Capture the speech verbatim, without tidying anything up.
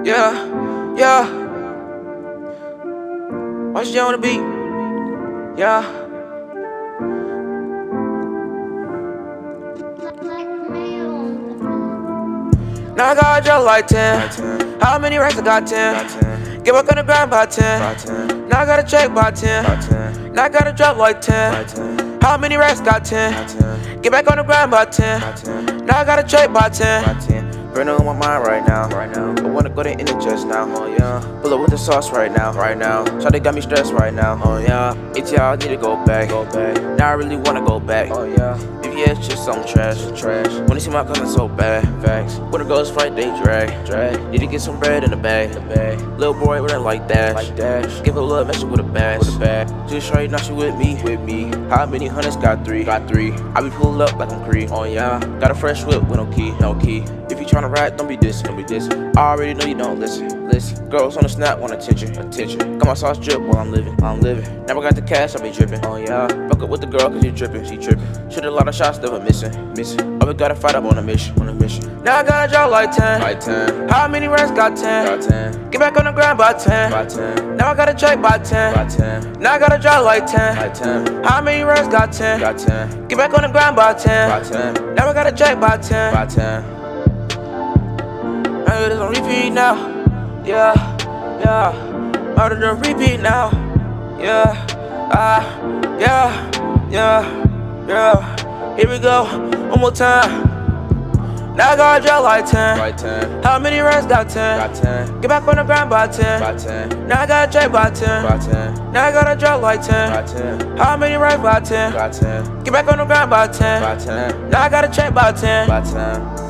Yeah, yeah. Watch you on the beat. Yeah. Now I got a job like ten. How many racks I got ten? Get back on the grind by ten. Now I got a check by ten. Now I got a drop like ten. How many racks got ten? Get back on the grind by ten. Now I got a check by ten. Burn on my mind right now, right now. I wanna go to in it just now, oh yeah. Pull up with the sauce right now, right now. So they got me stressed right now, oh yeah. A T L, I need to go back, go back. Now I really wanna go back, oh yeah. B V S just some trash, trash. Wanna see my cousin so bad, facts. When it goes fight, they drag, drag. Need to get some bread in the bag, the bag. Little boy wouldn't like dash, like dash. Give a little message with a bash, with a bag. Just show you now she with me, with me. How many hundreds got three, got three. I be pulled up like I'm Creed, oh yeah. Got a fresh whip with no key, no key. If you tryna ride, don't be dissing, don't be dissing. I already know you don't listen, listen. Girls on the snap want attention, attention. Got my sauce drip while I'm living, while I'm living. Never got the cash, I be dripping, oh yeah. Fuck up with the girl cause you dripping, she tripping. Shoot a lot of shots, never missing, missing. Always gotta fight up on a mission, on a mission. Now I got a job like ten, like ten. How many racks got ten? Got ten. Get back on the grind by ten, by ten. Now I got a check by ten, by ten. Now I got a job like ten, like ten. How many racks got ten? Got ten. Get back on the grind by ten, by ten. Now I got a check by ten, by ten. Murder on repeat now, yeah, yeah. Murder on repeat now, yeah, ah, yeah, yeah, yeah. Here we go, one more time. Now I got a job like ten. Like ten. How many racks got ten? Got ten. Get back on the grind by ten. By ten. Now I got a check by ten. By ten. Now I got a job like ten. By ten. How many racks by ten? Got ten. Get back on the grind by ten. By ten. Now I got a check by ten. By ten.